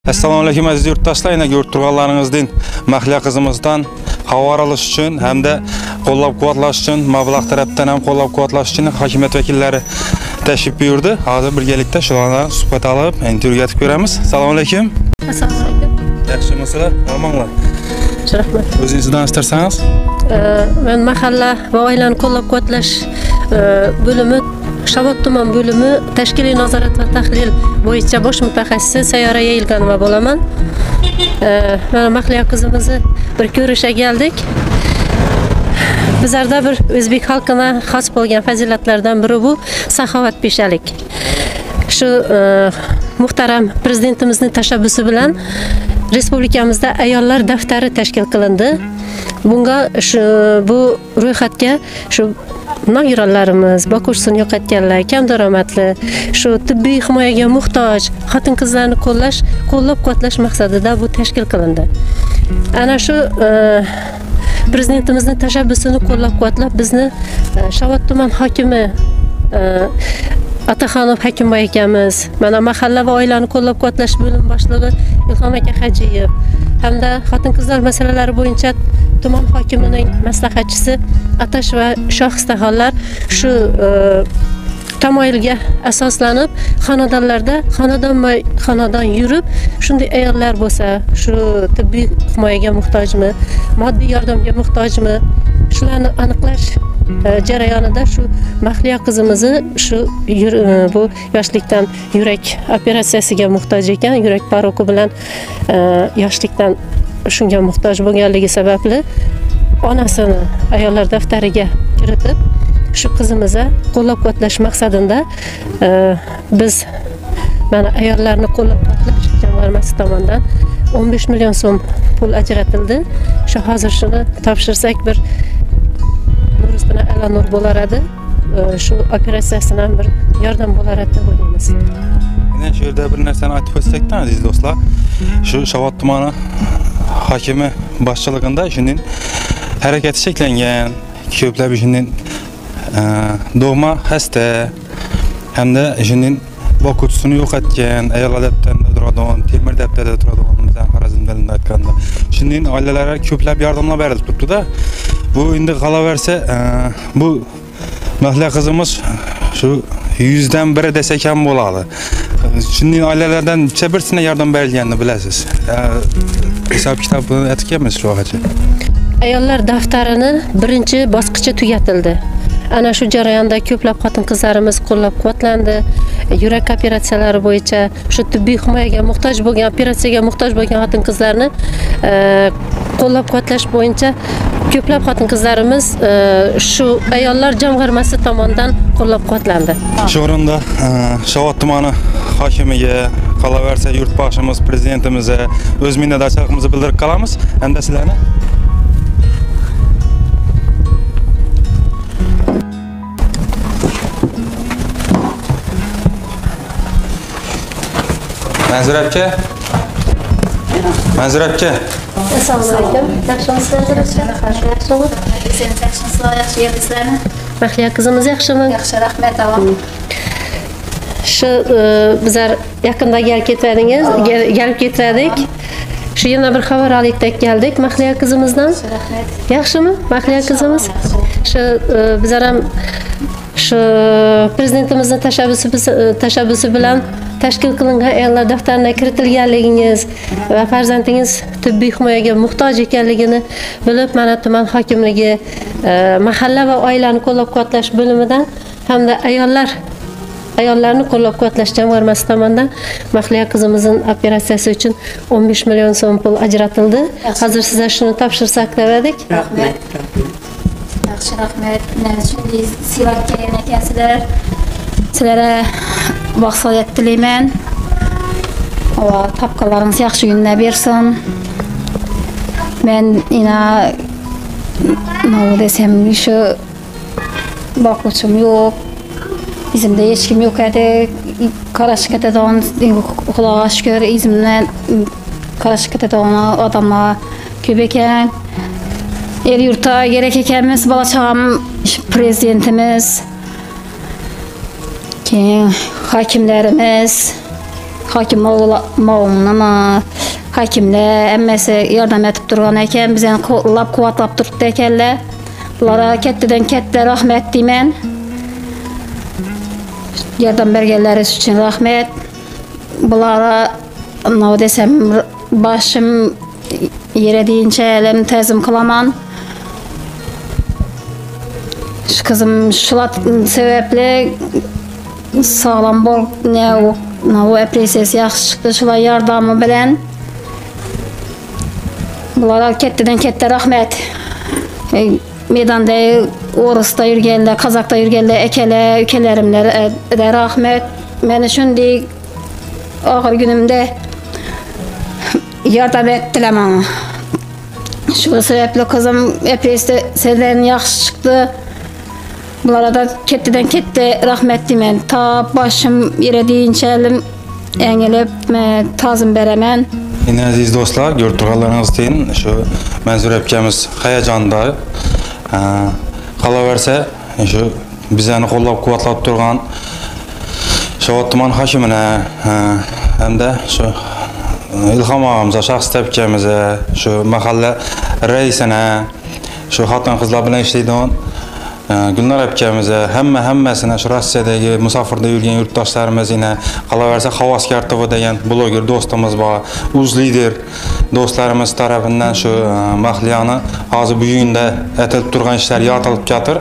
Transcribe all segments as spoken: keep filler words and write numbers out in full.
Assalomu alaykum aziz yurtdoshlar, yana ko'rib turganlaringizdan Mahliya qizimizdan xabar olish uchun hamda qo'llab-quvvatlash uchun mablag' tarafdan ham qo'llab-quvvatlash uchun hokimiyat vakillari tashrif buyurdi. Hozir birgalikda shularga suhbat olib, intervyu etib ko'ramiz. Assalomu alaykum. Assalomu alaykum. Yaxshimisizlar? Rahmat. Rahmat. O'zingizni tanishtirsangiz? Men mahalla va oilani qo'llab-quvvatlash bo'limi Shabot tuman bo'limi tashkiliy nazorat va tahlil bo'yicha bosh mutaxassisi Sayyora Yayilganova bo'laman. Mana Mahliya qizimizni bir ko'rishga keldik. Bizlarda bir o'zbek xalqina xos bo'lgan fazilatlardan biri bu saxovatpeshalik. Shu muhtaram prezidentimizning tashabbusi bilan respublikamizda ayollar daftari tashkil qilindi. Bunga shu bu ro'yxatga shu nogironlarimiz, boquvchisini yo'qotganlar, kam daromadli, shu tibbiy himoyaga muhtoj xotin-qizlarni qo'llash, qo'llab-quvvatlash maqsadida bu tashkil qilindi. Ana shu prezidentimizning tashabbusini qo'llab-quvvatlab bizni Shabot tuman hokimi Ataxonov Hakimboy akamiz, mana mahalla va oilani qo'llab-quvvatlash bo'lim boshlig'i Ilhom aka Hajiyev hamda xotin-qizlar masalalari bo'yicha tuman hokimining maslahatchisi Atash va Shohistaxonlar shu tamoyilga asoslanib xonadonlarda xonadonma xonadon yurib, shunday ayollar bo'lsa, shu tibbiy himoyaga muhtojmi, moddiy yordamga muhtojmi, shularni aniqlash jarayonida shu Mahliya qizimizni shu bu yoshlikdan yurak operatsiyasiga muhtoj ekan, yurak paroki bilan yoshlikdan shunga muhtoj bo'lganligi sababli onasini ayollar daftariga kiritib, shu qizimizni qo'llab-quvvatlash maqsadida biz mana ayollarni qo'llab-quvvatlash jamg'armasi tomonidan o'n besh million so'm pul ajratildi. Shu hozir shuni topshirsak bir Nurustina Alanur bo'lar edi. Shu operatsiyasidan bir yordam bo'lar edi deb o'ylaymiz. Mana shu yerda bir narsani aytib o'tsakdan aziz do'stlar, shu Shabot tumani hokimi boshchiligida shuning harakati cheklangan, ko'plab shuning doğma hasta hamda shuning boquvchisini yo'qotgan, ayollar daftarida turadigan, temir daftarida turadigan bizning Xorazmda aytganda, shuning oilalariga ko'plab yordamlar berilib turibdi-da. Bu endi qolaversa, bu Mahliya qizimiz shu yuzdan biri desek ham bo'ladi. Shuning oilalardan necha birsine yordam berilganini bilasiz. Hisob kitobini aytganmiz shu haqida. Ayollar daftarini birinchi bosqichi tugatildi. Ana shu jarayonda ko'plab xotin-qizlarimiz qo'llab-quvvatlandi. Yurak operatsiyalari bo'yicha shu tibbiy himoyaga muhtoj bo'lgan, operatsiyaga muhtoj bo'lgan xotin-qizlarni qo'llab-quvvatlash bo'yicha ko'plab xotin-qizlarimiz shu ayollar jamg'armasi tomonidan qo'llab-quvvatlandi. Shu o'rinda Shabot tumani hokimiga, qolaversa yurtboshimiz, prezidentimizga o'z minnatdorchiligimizni bildirib qolamiz. Hamda sizlarni Manzurabcha. Manzurabcha. Assalomu alaykum. Yaxshimisizlar? Yaxshimi? Sen yaxshimisizlar? Yaxshi yersizlarmi? Mahliya qizimiz yaxshimi? Yaxshi, rahmat, avam. Shu bizlar yaqinda kelib ketadingiz, kelib ketdik. Shu yana bir xabar olib keldik Mahliya qizimizdan. Rahmat. Yaxshimi? Mahliya qizimiz. Shu bizlar ham shu prezidentimizning tashabbusi tashabbusi bilan tashkil qilingan ayollar daftariga kiritilganligingiz va farzandingiz tibbiy himoyaga muhtoj ekanligini bilib, mana tuman hokimligi, mahalla va oilani qo'llab-quvvatlash bo'limidan hamda ayollar ayollarni qo'llab-quvvatlash jamg'armasi tomonidan Mahliya qizimizning operatsiyasi uchun o'n besh million so'm pul ajratildi. Hozir sizlar shuni topshirsak dedik. Rahmat. Yaxshi, rahmat. Mana shunday sevak kelgan ekansizlar. Sizlarga baxsiyat tilayman. Va topqanlaringiz yaxshi kunlar bersin. Men ina nima desam, shu boquvchim yo'q. Bizimda hech kim yo'q edi. Qarash ketadigan, Xudoga shukr, izimdan qarash ketadigan odamlar ko'p ekan. El yurtda gerek ekanmiz, bola chaqam, prezidentimiz, keyin hokimlarimiz, hakim oğluna hakimler emmesi yardım etip durgan eken, bizden lap kuvatlap durdu ekenler. Bunlara ketteden kette rahmet deymen. Yardım bergenleri için rahmet. Bunlara ne desem başım yere deyince elim tezim kılaman. Şu kızım şulat sebeple sağlam bol ne o ne o epresiyesi yaxşı çıktı şula yardımı bilen. Bunlara ketteden kette rahmet. E, meydanda Orus'ta yürgelle, Kazak'ta yürgelle, ekele, ülkelerimle de rahmet. Beni şimdi ağır günümde yardım ettiler bana. Şu sebeple kızım epeyste senden yaxşı çıktı. Bunlara da ketteden kette rahmet deymen. Ta başım yere deyince elim engelip tazım beremen. Yine aziz dostlar, gördükleriniz deyin. Şu Manzur epkemiz hayajanda. Qalaverse, şu bizani qo'llab quvvatlab turgan Şavat tuman hakimine hem de şu İlham ağamıza, şahs tepkimize, şu mahalle reisine, şu hatun kızlar bilen işleydiğin Gülnar epkemize, hemme hemmesine, şu Rossiyadagi musafirda yurgan yurtdoshlarimiz yine qalaversa Havaskar T V degan bloger dostumuz bor, uz lider dostlarimiz tarafidan şu mahliyani hozir bu yunda etilib turgan ishlar yotilib ketir.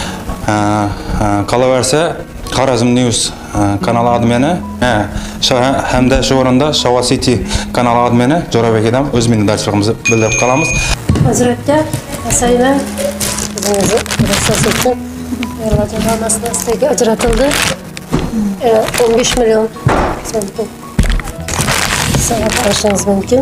Qalaversa Xorazm News kanal admini hamda shu o'rinda Shava City kanal admini Jo'rabek akam o'z minnatdorchiligimizni bildirib qolamiz. Hazratga asayman bizni rasas uchun Yerlardan olmasdan sizga ajratildi. o'n besh million so'm pul. Sana qarashingiz mumkin.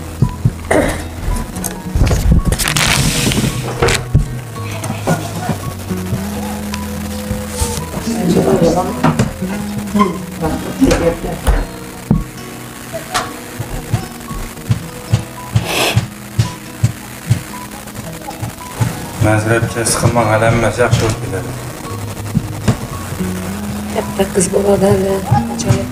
Mazrabga siqilmang, alammas yaxshi bo'lib keladi. Katta qiz bo'ladi, ajoyib.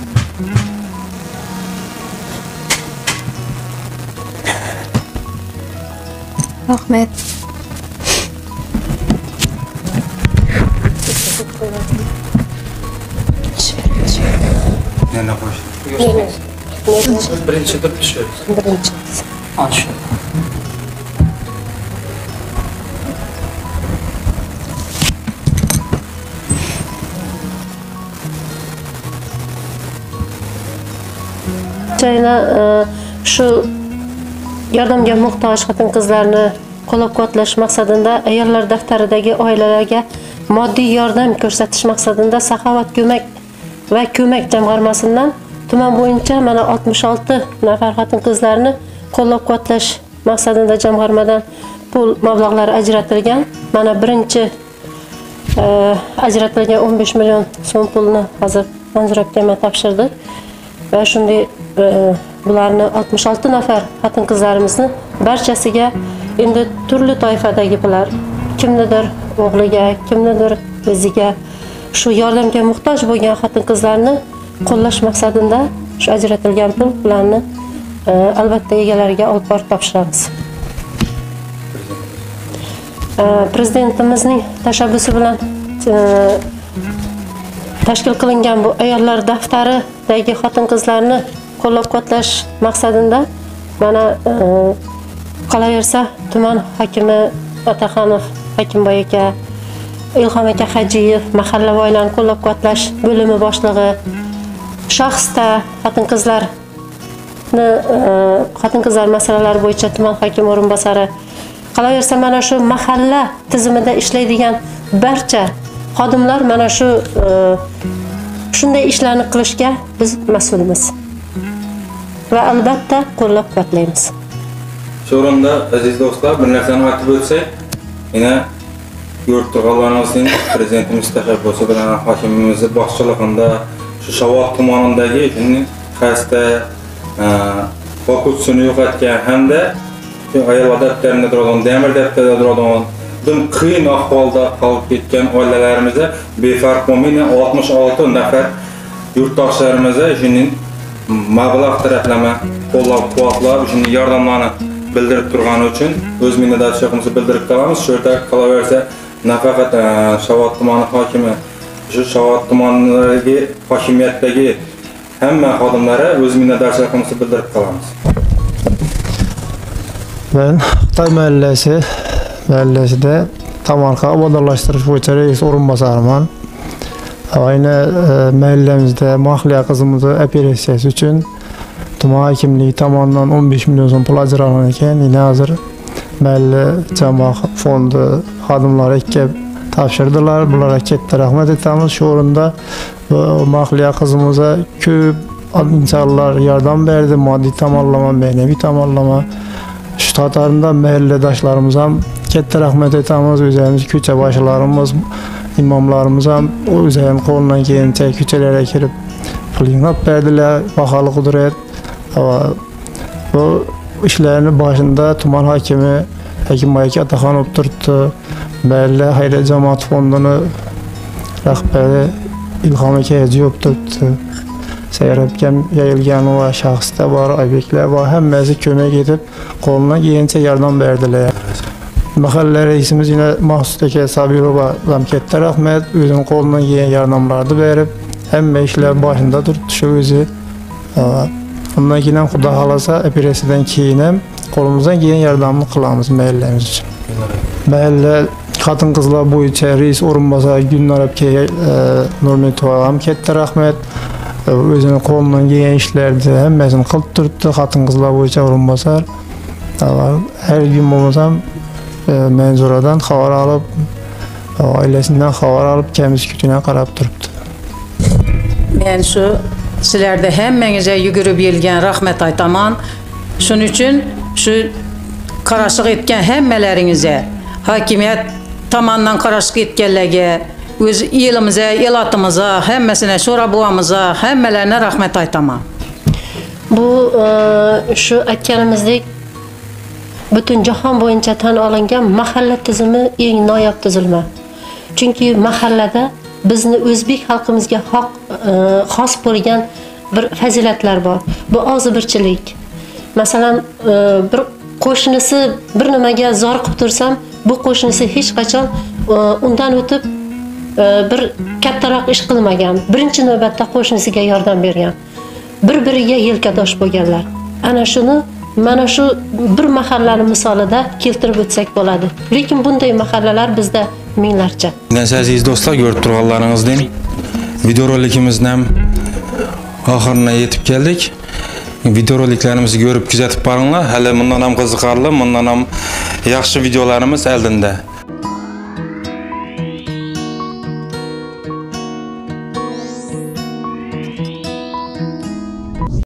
Rahmet. Yana qo'sh. Birinchi turib tushiramiz. Birinchi. Aç. Chayna shu yordamga muhtoj xotin-qizlarni qo'llab-quvvatlash maqsadida ayollar daftaridagi oilalarga moddiy yordam ko'rsatish maqsadida Saxovat ko'mak va ko'mak jamg'armasidan tuman bo'yicha mana oltmish olti nafar xotin-qizlarni qo'llab-quvvatlash maqsadida jamg'armadan pul mablag'lari ajratilgan. Mana birinchi ajratilgan o'n besh million so'm pulni hozir Manzur akama topshirdi. Va shunday bularni oltmish olti nafar xotin-qizlarimizni barchasiga endi turli toifadagilar, kimnidir o'g'liga, kimnidir o'ziga shu yordamga muhtoj bo'lgan xotin-qizlarni qo'llash maqsadida shu ajratilgan pul pularni albatta egalariga olib borib topshiramiz. Prezidentimizning tashabbusi bilan tashkil qilingan bu ayollar daftaridagi xotin-qizlarni qo'llab-quvvatlash maqsadida mana qolaversa tuman hokimi Otaxonov Hakimboy aka, Ilhom aka Hajiyev mahalla va oilani qo'llab-quvvatlash bo'limi boshlig'i, shaxsda xotin-qizlarni xotin-qizlar masalalari bo'yicha tuman hokimi o'rinbosari, qolaversa mana shu mahalla tizimida ishlaydigan barcha xodimlar mana shu shunday ishlarni qilishga biz mas'ulmiz. Va albatta qo'llab-quvvatlaymiz. Shu o'rinda aziz do'stlar, bir narsani aytib o'tsak, yana yurtdag'alarimizning prezidentimiz tashabbusi bilan hokimimiz boshchiligida shu Shavot tumanidagi xasta fokusini yo'qotgan hamda ayol daftarida turadigan, demir daftarida turadigan dim qiyin ahvolda qolib ketgan oilalarimizga befarq bo'lmaydi oltmish olti nafar yurtdoshlarimiz shuning mablag' taraflama, qo'llab-quvvatlab, shunday yordamlarni bildirib turgani uchun o'z minnatdorchiligimizni bildirib qolamiz. Shu yerda qolaversa, nafaqat Shavot tumani hokimi, shu Shavot tumanidagi hokimiyatdagi hamma xodimlari o'z minnatdorchiligimizni bildirib qolamiz. Ben Xitoy mahallasi mahallasida Tamarqa obodonlashtirish bo'yicha rais o'rinbosariman. Ayni mahallamizda mahliya qizimizni operatsiyasi uchun tuman hokimligi tomonidan o'n besh million so'm pul ajratilgan ekan. Yana hozir mahalla jamoat fondi xodimlari ikki topshirdilar. Bularga katta rahmat aytamiz. Shu o'rinda mahliya qizimizga ko'p insonlar yordam berdi, moddiy tomonlama, ma'naviy tomonlama. Shu qatorida mahalladashlarimiz ham katta rahmat aytamiz. O'zimiz ko'cha boshlarimiz, imomlarimiz ham o'zlarining qo'lidan kelgancha ko'chalarga kirib pul yig'ib berdilar. Baholi qudrat va bu ishlarni boshida tuman hokimi Hakimayek Ataxon olib turibdi. Mahalla xayriya jamoat fondini rahbari Ilhom aka olib turibdi. Sayrabgan yayilgan va shaxsda bor obyektlar va hammasi ko'mak etib qo'ldan kelgancha yordam berdilar. Mahalla raisimiz yine Mahsud aka Sabirova ham katta rahmat, o'zining qo'ldan kelgan yordamlarni berib, hamma ishlar boshida turibdi shu o'zi. Undan keyin ham Xudo xolasa operatsiyadan keyin ham qo'limizdan kelgan yordamni qilamiz mahallamiz uchun. Mahalla xotin-qizlar bo'yicha rais o'rinbosari Gulnor akaga Nurmetova ham katta rahmat. O'zining qo'lidan kelgan ishlarni hammasini qilib turibdi. Xotin-qizlar bo'yicha o'rinbosar. Har kun bo'lmasam Manzuradan xabar olib, oilasidan xabar olib, kamiz kutidan qarab turibdi. Men shu sizlarda hammangizga yugurib kelgan rahmat aytaman. Shuning uchun shu qarashlik etgan hammalaringizga, hokimiyat tomonidan qarashlik etganlarga, o'z elimizga, elatimizga, hammasine so'rabuvamizga, hammalarına rahmat aytaman. Bu shu aytganimizdek butun jahon bo'yicha tan olingan mahalla tizimi eng noyob tuzilma. Chunki mahallada bizni o'zbek xalqimizga xos bo'lgan bir fazilatlar bor. Bu og'zibirchilik. Masalan, bir qo'shnisi bir nimaga zor qilib tursam, bu qo'shnisi hech qachon undan o'tib bir kattaroq ish qilmagan. Birinchi navbatda qo'shnisiga yordam bergan. Bir-biriga yelkadosh bo'lganlar. Ana shuni mana shu bir mahallani misolida keltirib o'tsak bo'ladi. Lekin bunday mahallalar bizda minglarcha. Aziz do'stlar, ko'rib turganlaringizdan videorolikimizni ham oxirina yetib keldik. Videoroliklarimizni ko'rib kuzatib boringlar. Hali bundan ham qiziqarli, bundan ham yaxshi videolarimiz oldinda.